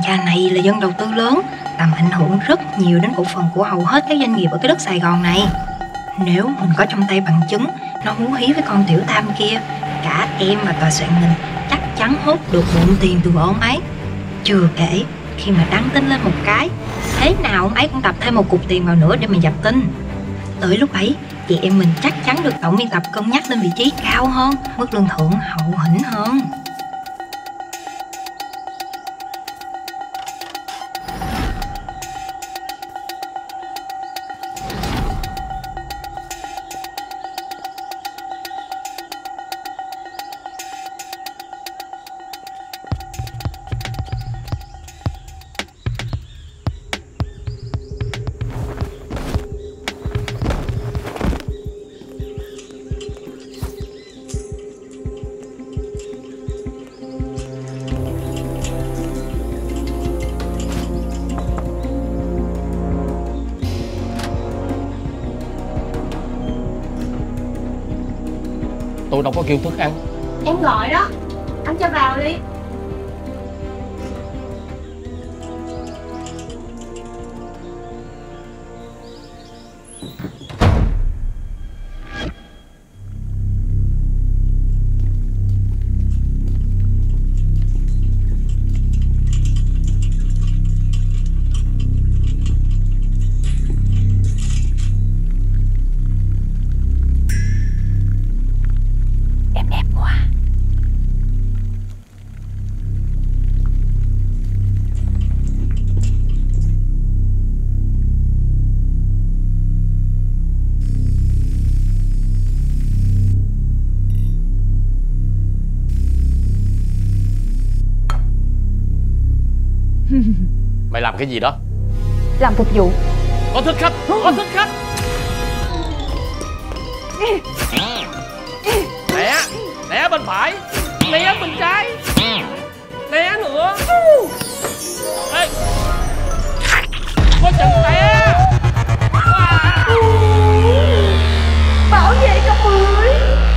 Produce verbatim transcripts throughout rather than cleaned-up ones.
Nhà này là dân đầu tư lớn, tầm ảnh hưởng rất nhiều đến cổ phần của hầu hết các doanh nghiệp ở cái đất Sài Gòn này. Nếu mình có trong tay bằng chứng, nó hú hí với con tiểu tam kia, cả em và tòa soạn mình chắc chắn hốt được bộn tiền từ ông ấy. Chưa kể, khi mà đăng tin lên một cái, thế nào ông ấy cũng tập thêm một cục tiền vào nữa để mà dập tin. Tới lúc ấy, chị em mình chắc chắn được tổng biên tập cân nhắc lên vị trí cao hơn, mức lương thưởng hậu hĩnh hơn. Tôi đâu có kêu thức ăn. Em gọi đó, anh cho vào đi. Mày làm cái gì đó? Làm phục vụ. Có thích khách, có thích khách. Né, né bên phải, né bên trái, né nữa. Ê, có chừng té. Bảo vệ cặp bưởi.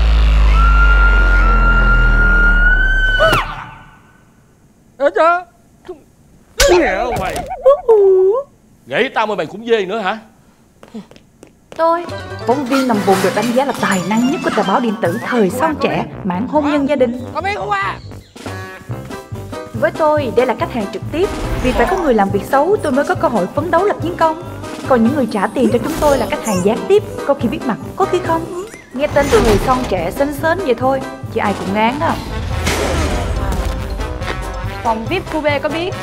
Ơ chứ mẹ mày. Nghĩ tao mới mày cũng dê nữa hả? Tôi, phóng viên nằm vùng được đánh giá là tài năng nhất của tờ báo điện tử Thời Son Trẻ, mảng hôn nhân gia đình. Có biết không à? Với tôi, đây là khách hàng trực tiếp. Vì phải có người làm việc xấu, tôi mới có cơ hội phấn đấu lập chiến công. Còn những người trả tiền cho chúng tôi là khách hàng gián tiếp, có khi biết mặt, có khi không. Nghe tên Thời Son Trẻ sến sến vậy thôi, chứ ai cũng ngán đó. Phòng vi ai pi khu B có biết.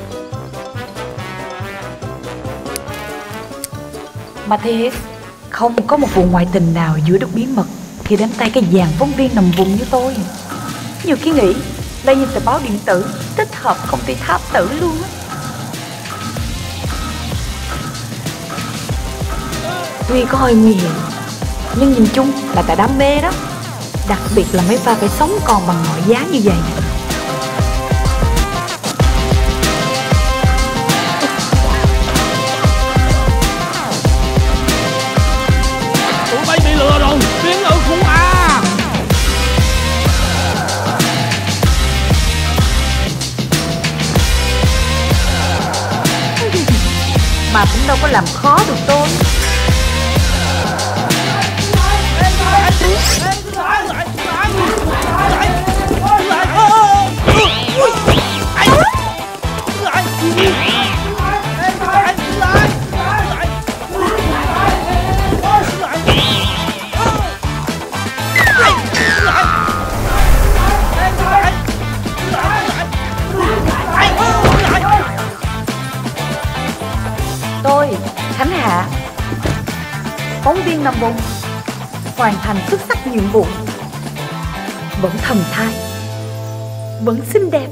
Mà thiệt, không có một vụ ngoại tình nào giữ được bí mật khi đến tay cái dàn phóng viên nằm vùng như tôi. Nhiều khi nghĩ đây như tờ báo điện tử tích hợp công ty thám tử luôn á. Tuy có hơi nguy hiểm, nhưng nhìn chung là tại đam mê đó. Đặc biệt là mấy pha phải sống còn bằng mọi giá như vậy. Lừa rồi, biến ở khu A. Mà cũng đâu có làm khó được tôi. Tôi, Khánh Hạ, phóng viên nằm vùng, hoàn thành xuất sắc nhiệm vụ. Vẫn thần thai, vẫn xinh đẹp.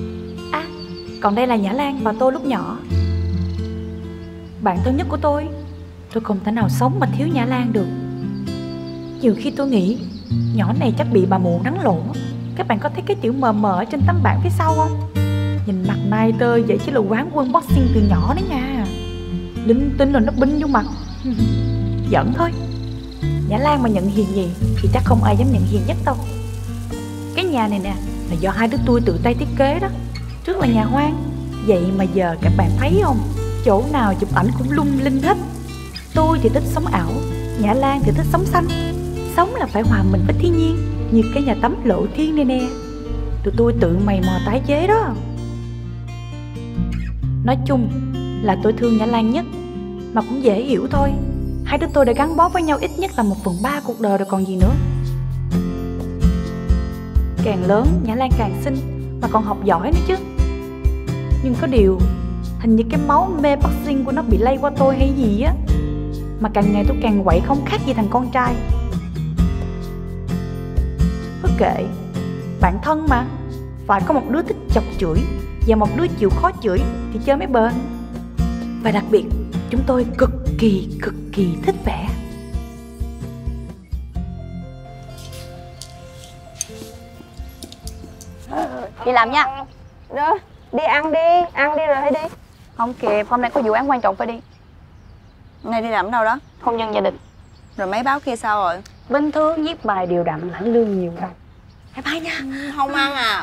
Còn đây là Nhã Lan và tôi lúc nhỏ, bạn thân nhất của tôi. tôi không thể nào sống mà thiếu Nhã Lan được. Nhiều khi tôi nghĩ nhỏ này chắc bị bà mụ nắng lộ. Các bạn có thấy cái chữ mờ mờ ở trên tấm bảng phía sau không? Nhìn mặt nai tơi vậy chứ là quán quân boxing từ nhỏ đấy nha. Linh tinh rồi nó binh vô mặt. Giỡn thôi. Nhã Lan mà nhận hiền gì thì chắc không ai dám nhận hiền nhất đâu. Cái nhà này nè là do hai đứa tôi tự tay thiết kế đó. Trước là nhà hoang, vậy mà giờ các bạn thấy không, chỗ nào chụp ảnh cũng lung linh hết. Tôi thì thích sống ảo, Nhã Lan thì thích sống xanh. Sống là phải hòa mình với thiên nhiên, như cái nhà tắm lộ thiên này nè. Tụi tôi tự mày mò tái chế đó. Nói chung là tôi thương Nhã Lan nhất, mà cũng dễ hiểu thôi. Hai đứa tôi đã gắn bó với nhau ít nhất là một phần ba cuộc đời rồi còn gì nữa. Càng lớn Nhã Lan càng xinh, mà còn học giỏi nữa chứ. Nhưng có điều hình như cái máu mê boxing của nó bị lây qua tôi hay gì á, mà càng ngày tôi càng quậy không khác gì thằng con trai. Cứ kệ, bạn thân mà, phải có một đứa thích chọc chửi và một đứa chịu khó chửi thì chơi mới bền. Và đặc biệt chúng tôi cực kỳ cực kỳ thích vẽ. Đi làm nha. Đó, đi ăn đi, ăn đi rồi hãy đi. Không kịp, hôm nay có vụ án quan trọng phải đi. Hôm nay đi làm ở đâu đó? Hôn nhân gia đình. Rồi mấy báo kia sao rồi? Bình thường, viết bài đều đặn, lãnh lương nhiều đâu. Bye bye nha. Không ăn à?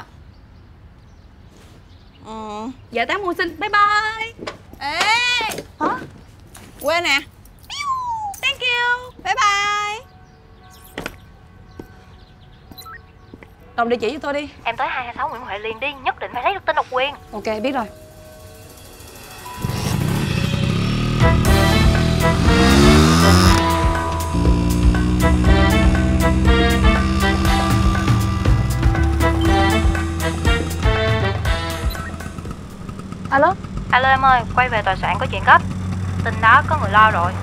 Ừ. Dạ tám mùa sinh, bye bye. Ê, Hả? quên nè. Thank you, bye bye. Đồng địa chỉ cho tôi đi. Em tới hai hai sáu Nguyễn Huệ liền đi, nhất định phải lấy được tên độc quyền. Ok, biết rồi. Alo. Alo em ơi, quay về tòa soạn có chuyện gấp. Tin đó có người lo rồi.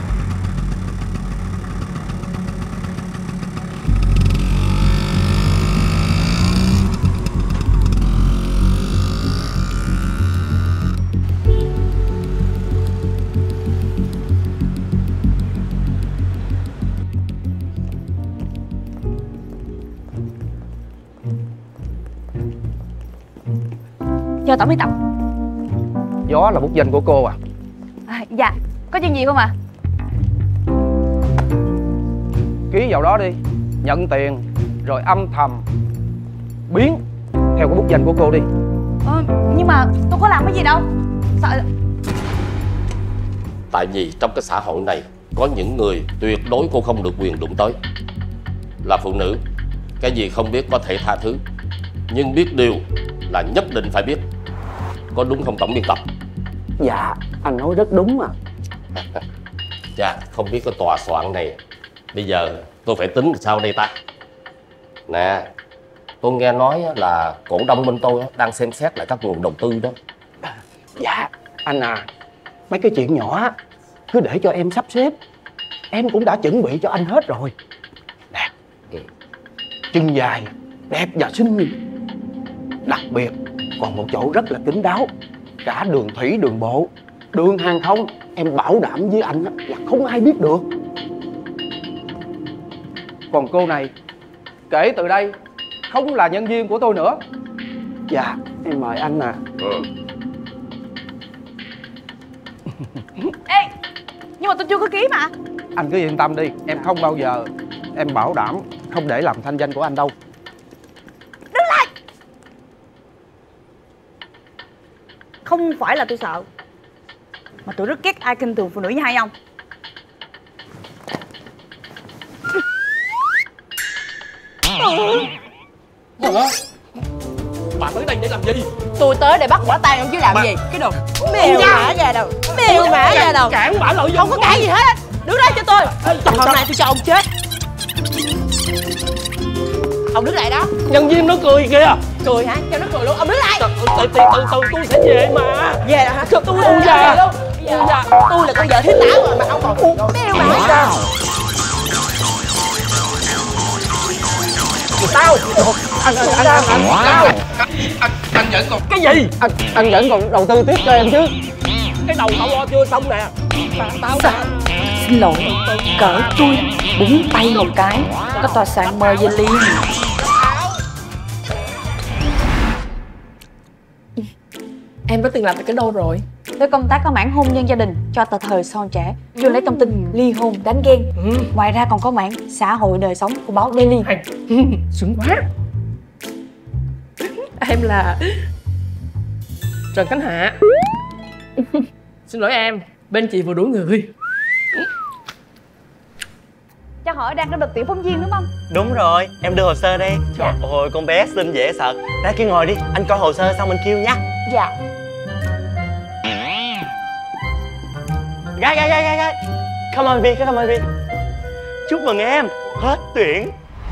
Cho tổng biên tập. Gió là bút danh của cô à? À, dạ, có chuyện gì không ạ? À? Ký vào đó đi, nhận tiền rồi âm thầm biến theo cái bút danh của cô đi. Ờ, nhưng mà tôi có làm cái gì đâu. Sợ. Tại vì trong cái xã hội này có những người tuyệt đối cô không được quyền đụng tới. Là phụ nữ, cái gì không biết có thể tha thứ, nhưng biết điều là nhất định phải biết. Có đúng không tổng biên tập? Dạ, anh nói rất đúng mà. Chà, không biết cái tòa soạn này bây giờ tôi phải tính sao đây ta? Nè, tôi nghe nói là cổ đông bên tôi đang xem xét lại các nguồn đầu tư đó. Dạ, anh à, mấy cái chuyện nhỏ cứ để cho em sắp xếp. Em cũng đã chuẩn bị cho anh hết rồi. Nè, chân dài, đẹp và xinh. Đặc biệt còn một chỗ rất là kín đáo. Cả đường thủy, đường bộ, đường hàng không, em bảo đảm với anh là không ai biết được. Còn cô này, kể từ đây không là nhân viên của tôi nữa. Dạ, em mời anh nè. Ừ. Ê, nhưng mà tôi chưa có ký mà. Anh cứ yên tâm đi, em không bao giờ, em bảo đảm không để làm thanh danh của anh đâu. Đứng lại. Không phải là tôi sợ, mà tôi rất ghét ai kinh thường phụ nữ như hai ông. Ủa? Bà tới đây để làm gì? Tôi tới để bắt quả tang ông chứ làm Bà... gì? Cái đồ mèo mã ra đâu, mèo mã ra đâu. Cản bả lợi dụng. Không có cản gì hết. Đứng đây cho tôi. Hôm nay tôi cho ông chết. Ông đứng lại đó. Nhân viên nó cười kìa. Cười hả? Cho nó cười luôn. Ông đứng lại. Từ từ từ từ, từ tôi sẽ về mà. Về rồi hả? Tôi u già luôn. U già. Tôi là con vợ thiếu táo rồi mà ông còn mèo mã ra. Tao. Anh anh anh anh anh Tao. Anh anh vẫn còn cái gì? Anh anh vẫn còn đầu tư tiếp cho em chứ. Cái đầu tao lo chưa xong nè. Tao nè. Xin lỗi, cỡ chui, búng tay một cái, có tòa soạn mời về liền. Em đã từng làm được cái đâu rồi? Với công tác có mảng hôn nhân gia đình cho tờ thời Son Trẻ, chuyên lấy thông tin ly hôn đánh ghen. Ừ. Ngoài ra còn có mảng xã hội đời sống của báo Daily. Hay. Sướng quá. Em là Trần Khánh Hạ. Xin lỗi em, bên chị vừa đuổi người. Cho hỏi đang có được tuyển phóng viên đúng không? Đúng rồi, em đưa hồ sơ đây. Trời ơi, con bé xinh dễ sợ. Ra kia ngồi đi, anh coi hồ sơ xong anh kêu nhá. Dạ. Gái, gái, gái, gái, gái. Come on Vi, come on Vi. Chúc mừng em, hết tuyển.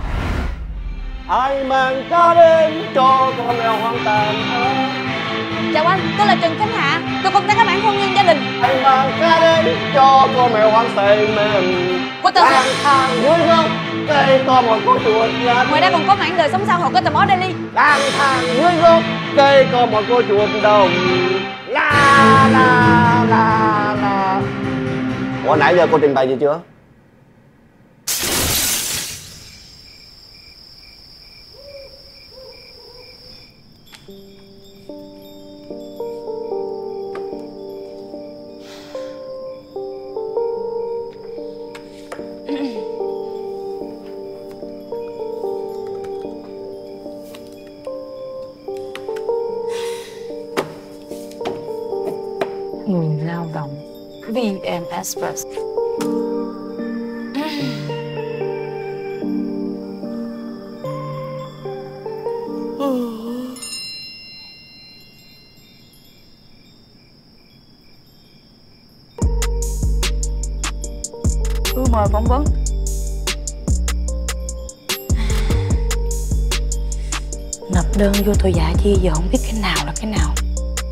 Ai mang cá đến cho con mèo hoang tàn. Chào anh, tôi là Trần Khánh Hạ, tôi công tác ở mảng hôn nhân gia đình. Ai mang cá đến cho con mèo hoang say mềm. Của tờ lang thang dưới gốc cây có một cô chuột nhát. Ngoài ra còn có mảng đời sống xã hội của tờ báo Daily. Lang thang dưới gốc cây có một cô chuột đồng. La la la la. Ủa nãy giờ cô trình bày gì chưa? Người lao động vê en Express. Tôi mời phỏng vấn. Nộp đơn vô thôi dạ chi giờ không biết cái nào là cái nào.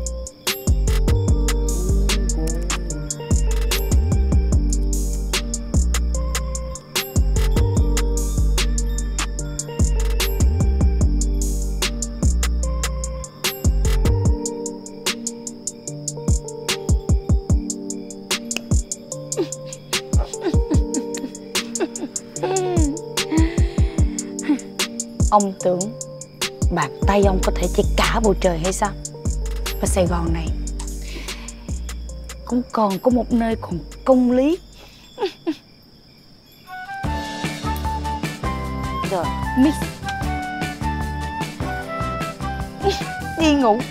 Ông tưởng bàn tay ông có thể che cả bầu trời hay sao? Và Sài Gòn này cũng còn có một nơi còn công lý. Rồi, Miss đi ngủ.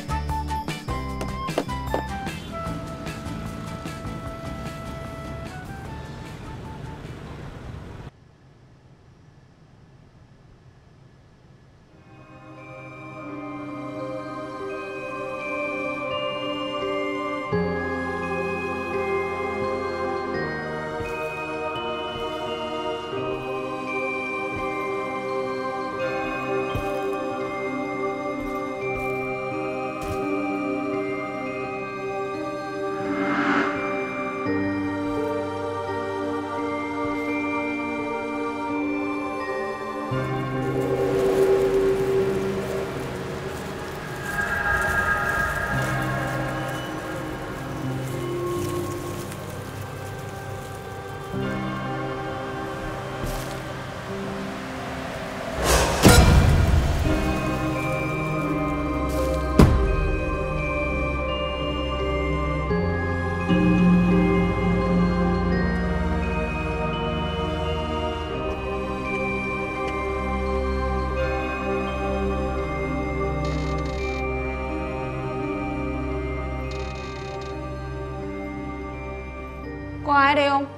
Có ai ở đây không?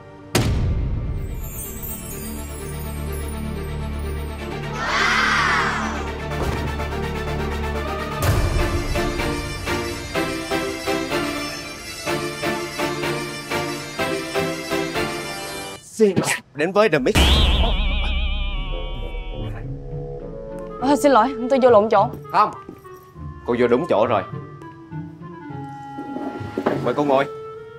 Xin đến với The Mix. À, xin lỗi, tôi vô lộn chỗ. Không, cô vô đúng chỗ rồi. Mời cô ngồi.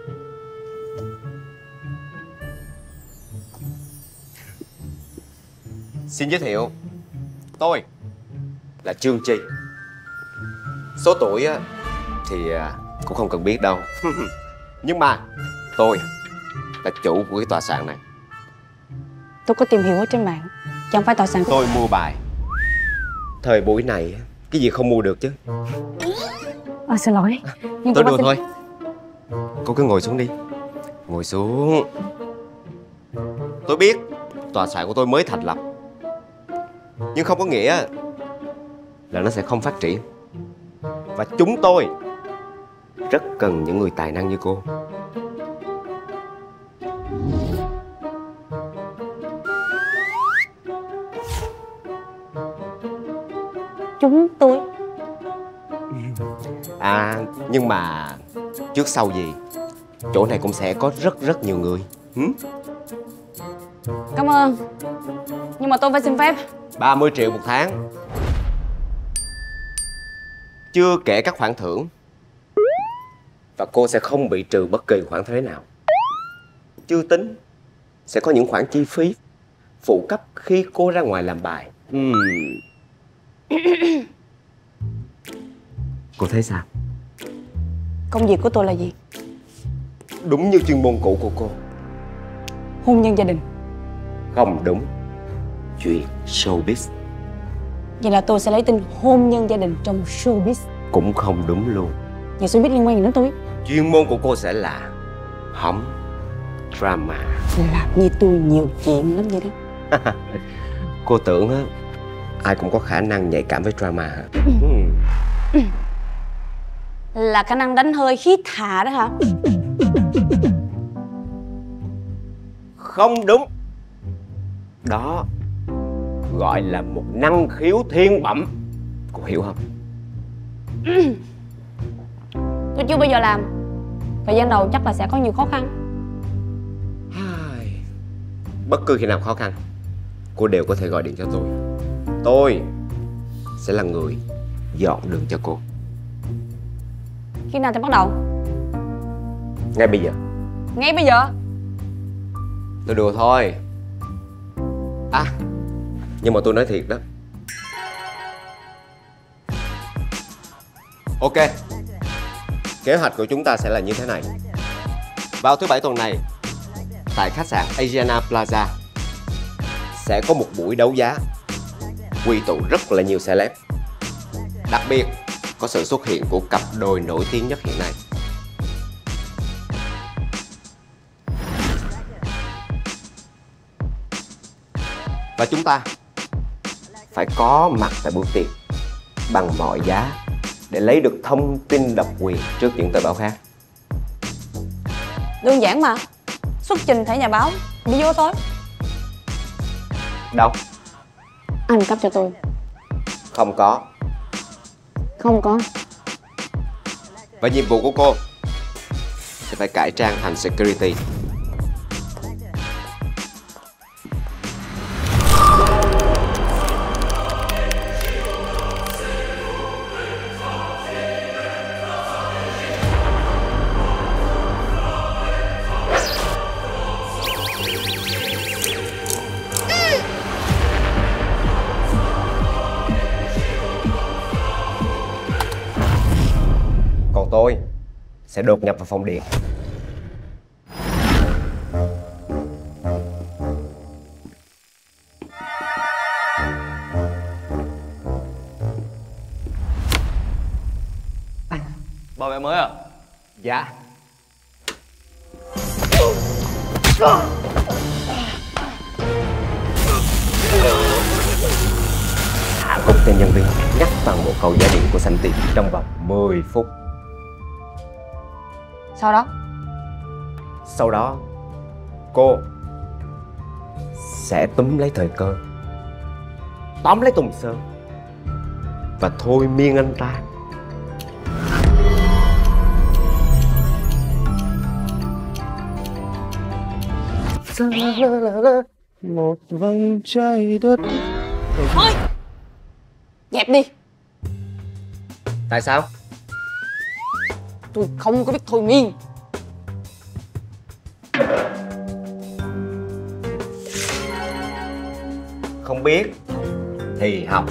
Xin giới thiệu, tôi là Trương Chi. Số tuổi thì cũng không cần biết đâu. Nhưng mà tôi là chủ của cái tòa soạn này. Tôi có tìm hiểu ở trên mạng. Chẳng phải tòa soạn của... Tôi mua bài. Thời buổi này cái gì không mua được chứ. À, xin lỗi. Nhưng Tôi cô đùa xin... thôi. Cô cứ ngồi xuống đi. Ngồi xuống. Tôi biết tòa soạn của tôi mới thành lập, nhưng không có nghĩa là nó sẽ không phát triển. Và chúng tôi rất cần những người tài năng như cô. Chúng tôi... À, nhưng mà trước sau gì chỗ này cũng sẽ có rất rất nhiều người. ừ? Cảm ơn. Nhưng mà tôi phải xin phép. ba mươi triệu một tháng, chưa kể các khoản thưởng. Và cô sẽ không bị trừ bất kỳ khoản thuế nào. Chưa tính sẽ có những khoản chi phí phụ cấp khi cô ra ngoài làm bài. uhm. Cô thấy sao? Công việc của tôi là gì? Đúng như chuyên môn cũ của cô. Hôn nhân gia đình. Không đúng. Chuyện showbiz. Vậy là tôi sẽ lấy tên hôn nhân gia đình trong showbiz. Cũng không đúng luôn. Vậy showbiz liên quan gì đến tôi? Chuyên môn của cô sẽ là hóng drama. Làm như tôi nhiều chuyện lắm vậy đó. Cô tưởng á, ai cũng có khả năng nhạy cảm với drama hả? Là khả năng đánh hơi khí thả đó hả? Không đúng. Đó gọi là một năng khiếu thiên bẩm. Cô hiểu không? Tôi chưa bao giờ làm. Thời gian đầu chắc là sẽ có nhiều khó khăn. Bất cứ khi nào khó khăn, cô đều có thể gọi điện cho tôi. Tôi sẽ là người dọn đường cho cô. Khi nào thì bắt đầu? Ngay bây giờ. Ngay bây giờ? Tôi đùa thôi. À, nhưng mà tôi nói thiệt đó. Ok, kế hoạch của chúng ta sẽ là như thế này. Vào thứ bảy tuần này, tại khách sạn Asiana Plaza sẽ có một buổi đấu giá quy tụ rất là nhiều celeb. Đặc biệt có sự xuất hiện của cặp đôi nổi tiếng nhất hiện nay. Và chúng ta phải có mặt tại buổi tiệc bằng mọi giá để lấy được thông tin độc quyền trước những tờ báo khác. Đơn giản mà. Xuất trình thẻ nhà báo, đi vô thôi. Đâu? Anh cấp cho tôi. Không có. Không có. Và nhiệm vụ của cô sẽ phải cải trang thành security. Còn tôi sẽ đột nhập vào phòng điện. Bảo vệ mới à? Dạ. Hạ gục tên nhân viên, ngắt toàn bộ cầu giá điện của Sanh Tiền trong vòng mười phút. Sau đó? Sau đó, cô sẽ túm lấy thời cơ, tóm lấy Tùng Sơn và thôi miên anh ta. Một vòng trái đất. Thôi, dẹp đi. Tại sao? Tôi không có biết thôi miên. Không biết thì học.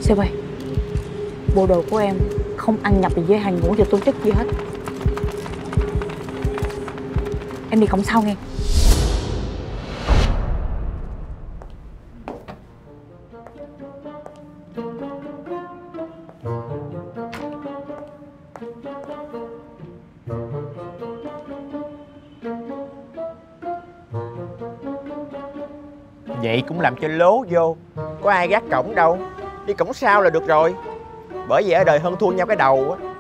Sếp ơi, bộ đồ của em không ăn nhập với hàng ngũ và tố chất gì hết. Em đi không sao nghe. Vậy cũng làm cho lố vô. Có ai gác cổng đâu, đi cổng sau là được rồi. Bởi vì ở đời hơn thua nhau cái đầu á.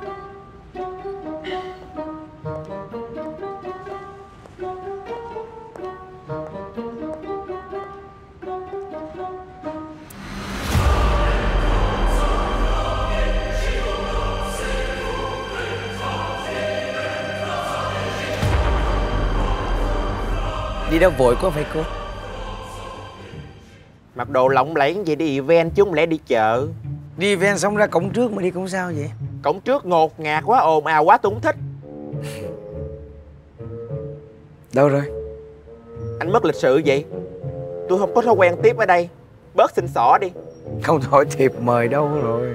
Đi đâu vội quá phải cô? Mặc đồ lộng lẫy vậy đi event chứ không lẽ đi chợ. Đi event xong ra cổng trước mà đi cổng sau vậy? Cổng trước ngột ngạt quá, ồn ào quá tôi không thích. Đâu rồi? Anh mất lịch sự vậy. Tôi không có thói quen tiếp ở đây. Bớt xin xỏ đi. Không hỏi thiệp mời đâu rồi?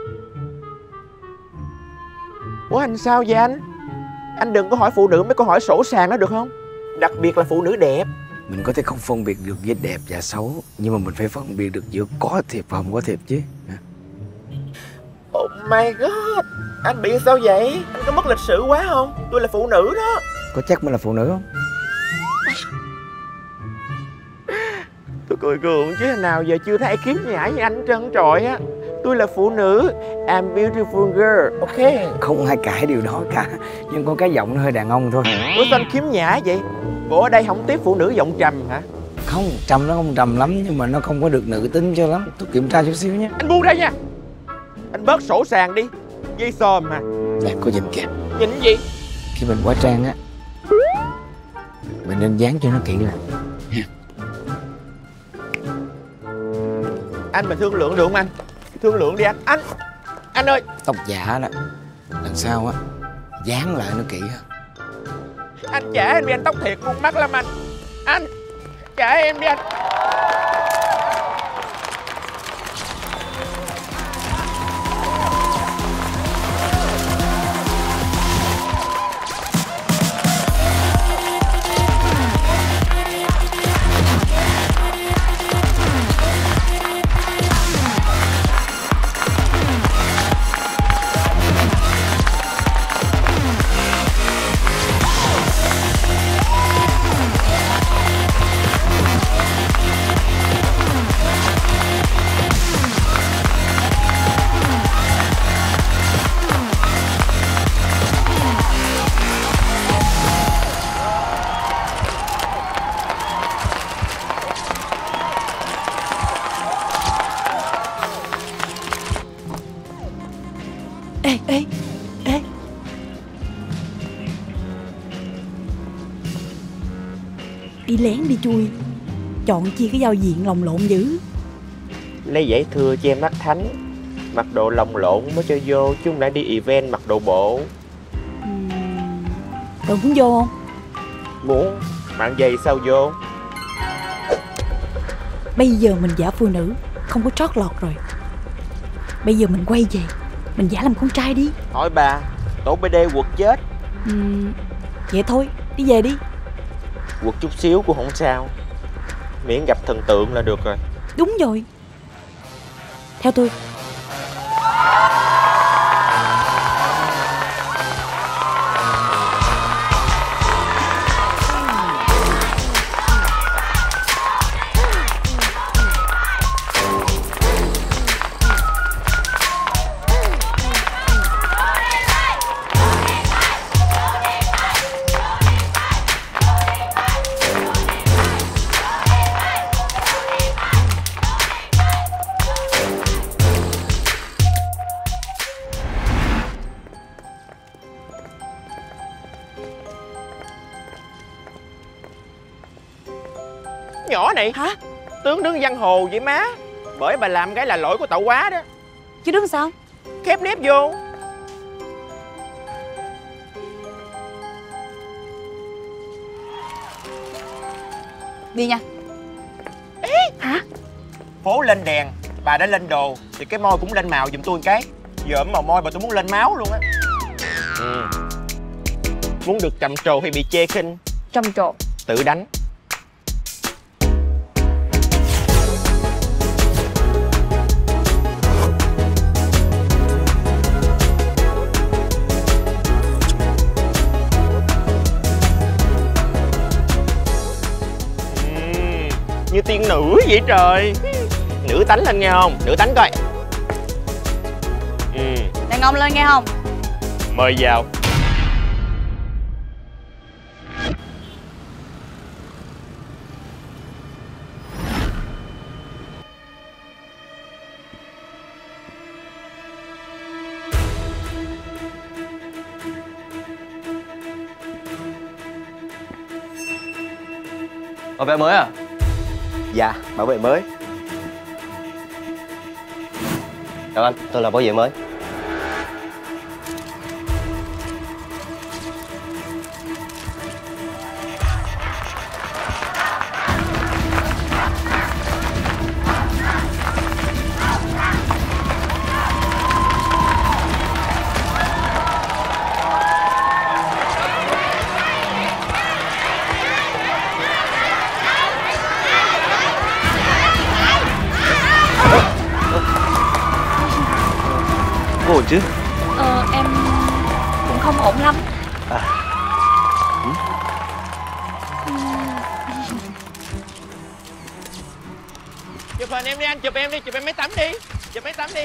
Ủa anh sao vậy anh? Anh đừng có hỏi phụ nữ mấy câu hỏi sổ sàng đó được không? Đặc biệt là phụ nữ đẹp. Mình có thể không phân biệt được với đẹp và xấu, nhưng mà mình phải phân biệt được giữa có thiệp và không có thiệp chứ. Oh my god, anh bị sao vậy? Anh có mất lịch sự quá không? Tôi là phụ nữ đó. Có chắc mới là phụ nữ không? Tôi cười gượng chứ nào giờ chưa thấy ai kiếm nhảy như anh hết trơn trọi á. Tôi là phụ nữ, I'm beautiful girl, ok? Không ai cãi điều đó cả, nhưng có cái giọng nó hơi đàn ông thôi. Ủa sao anh kiếm nhã vậy? Bộ ở đây không tiếp phụ nữ giọng trầm hả? Không, trầm nó không trầm lắm, nhưng mà nó không có được nữ tính cho lắm. Tôi kiểm tra chút xíu nhé. Anh buông ra nha. Anh bớt sổ sàng đi. Dây xòm mà. Nè, cô nhìn kìa. Nhìn gì? Khi mình hóa trang á, mình nên dán cho nó kỹ lại. Anh mà thương lượng được không anh? Thương lượng đi anh. Anh Anh ơi. Tóc giả đó, lần sau á, dán lại nó kỹ hơn. Anh trả em đi anh, tóc thiệt con mắt lắm anh. Anh trả em đi anh. Ê, ê, ê. Đi lén đi chui. Chọn chi cái giao diện lồng lộn dữ. Lấy giấy thưa che mắt thánh. Mặc đồ lồng lộn mới cho vô, chứ không đã đi event mặc đồ bộ. uhm, Rồi muốn vô không? Muốn. Bạn giày sao vô? Bây giờ mình giả phụ nữ, không có trót lọt rồi. Bây giờ mình quay về, mình giả làm con trai đi. Hỏi bà, tổ bê đê quật chết. uhm, Vậy thôi, đi về đi. Quật chút xíu cũng không sao, miễn gặp thần tượng là được rồi. Đúng rồi. Theo tôi. Nhỏ này hả? Tướng đứng giang hồ vậy má. Bởi bà làm cái là lỗi của tạo hóa đó. Chứ đứng sao? Khép nếp vô. Đi nha. Ê, hả? Phố lên đèn Bà đã lên đồ thì cái môi cũng lên màu giùm tôi một cái. Giờ ấm màu môi bà tôi muốn lên máu luôn á. Ừ. Muốn được trầm trồ hay bị chê khinh? Trầm trồ. Tự đánh. Như tiên nữ vậy trời. Nữ tánh lên nghe không? Nữ tánh coi. Ừ. Đàn ông lên nghe không? Mời vào. Bảo vệ mới à? Dạ, bảo vệ mới. Chào anh, tôi là bảo vệ mới. Ổn chứ? Ờ, em cũng không ổn lắm. À. Ừ. Chụp hình em đi anh, chụp em đi, chụp em máy tắm đi. Chụp máy tắm đi.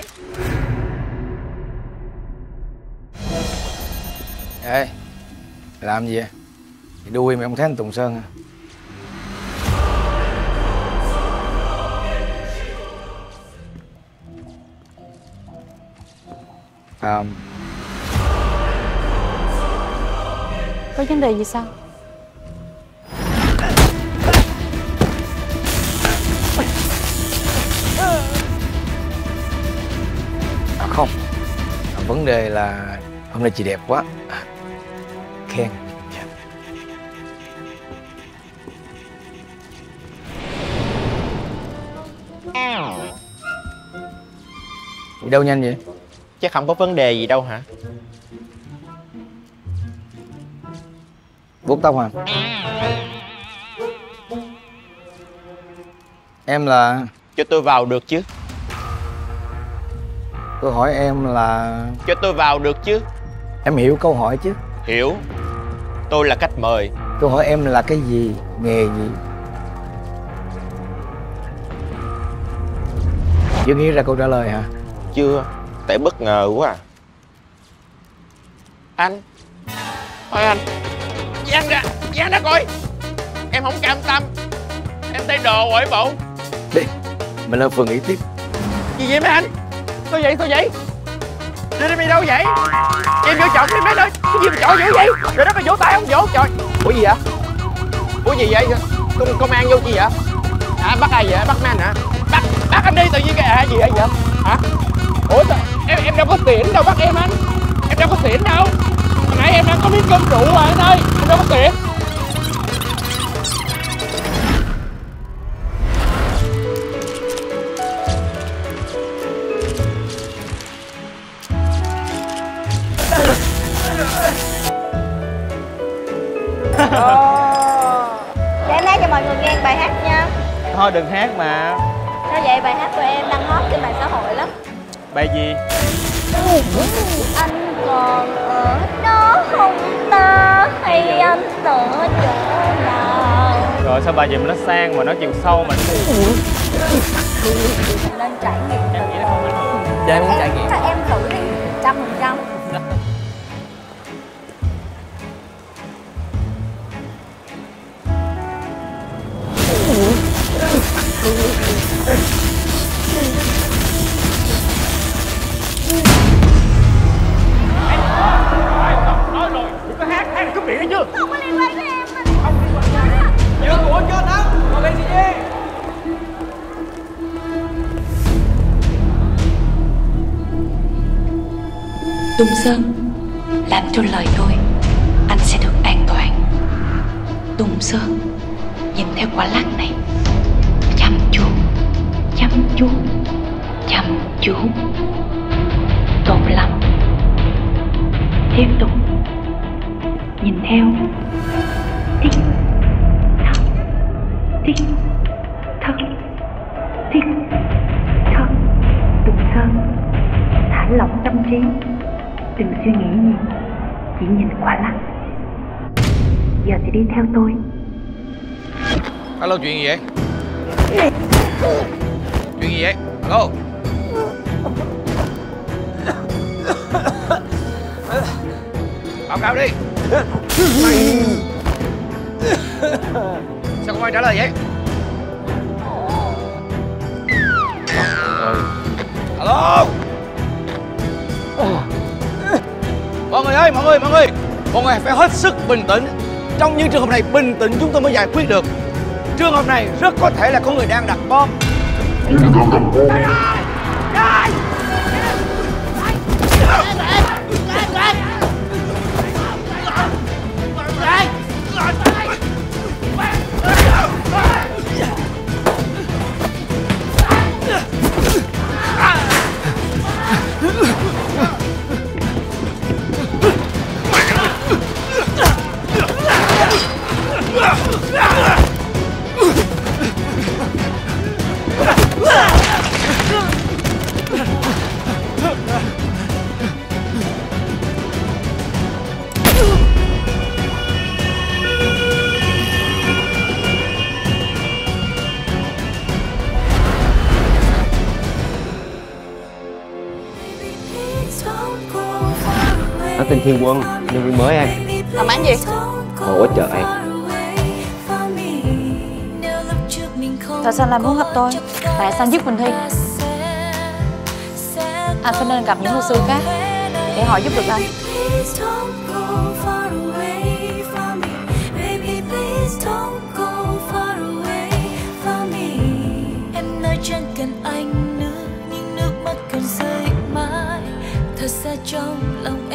Ê, làm gì vậy? Thì đuôi mày không thấy anh Tùng Sơn à? À, có vấn đề gì sao? à, không, vấn đề là hôm nay chị đẹp quá. À, khen. Đi đâu nhanh vậy? Chắc không có vấn đề gì đâu hả? Vuốt tóc à? Em là... Cho tôi vào được chứ? Tôi hỏi em là... Cho tôi vào được chứ? Em hiểu câu hỏi chứ? Hiểu. Tôi là khách mời. Tôi hỏi em là cái gì? Nghề gì? Chưa nghĩ ra câu trả lời hả? Chưa. Tại bất ngờ quá à. Anh. Thôi anh. Giang ra. Giang ra coi. Em không cam tâm. Em thấy đồ quậy bộ. Đi. Mình lên phường nghỉ tiếp. Gì vậy mấy anh? Sao vậy? Sao vậy? Đi đi đâu vậy? Em vô chọn đi mấy ơi. Cái gì mà chọn dữ vậy? Rồi đó có vỗ tay không vỗ? Trời. Ủa gì vậy? Ủa gì vậy? Công, công an vô chi vậy? À bắt ai vậy? Bắt mấy anh hả? Bắt bắt anh đi tự nhiên cái à gì vậy vậy? Hả? Ủa sao? Em em đâu có xỉn đâu bắt em anh. Em đâu có xỉn đâu. Hồi nãy em đang có miếng cơm rượu rồi anh ơi. Em đâu có xỉn. Để em hát cho mọi người nghe bài hát nha. Thôi đừng hát mà. Sao vậy? Bài hát của em đang hot trên mạng xã hội lắm. Bài gì? Anh còn ở đó không ta, hay anh ở chỗ nào? Rồi sao bài gì mà nó sang mà nó chiều sâu mà nó... Nên trải nghiệm. Em nghĩ là không ảnh hưởng. Dạ em muốn trải nghiệm. Chắc em thử đi, trăm phần trăm. Nói rồi, đừng có hát, hát là cúp miệng hay chưa? Không có liên quan tới em. Không liên quan tới em. Nhớ của cho nó, còn lên gì đi? Tùng Sơn, làm theo lời tôi, anh sẽ được an toàn. Tùng Sơn, nhìn theo quả lắc này, chăm chú, chăm chú. chủ. Tốt lắm. Tiếp tục nhìn theo. Tích thắc, tích thắc, tích thắc. Tùng Sơn, thả lỏng tâm trí, đừng suy nghĩ nhiều, chỉ nhìn qua lăng. Giờ thì đi theo tôi. Alo, chuyện gì vậy? Chuyện gì vậy? Alo. Báo cáo đi. Sao không ai trả lời vậy? Alo. Mọi người ơi, mọi người, mọi người, mọi người phải hết sức bình tĩnh. Trong những trường hợp này, bình tĩnh chúng tôi mới giải quyết được. Trường hợp này rất có thể là có người đang đặt bom. Anh tên Thiên Quân, nhân viên mới em. Làm ăn gì? Ngồi ở chợ em. Tại sao lại muốn gặp tôi? Tại sao giúp Quỳnh Thi? Anh phải nên gặp những luật sư khác để họ giúp được anh. Em nói chẳng cần anh nữa, nhưng nước mắt còn rơi mãi. Thật ra trong lòng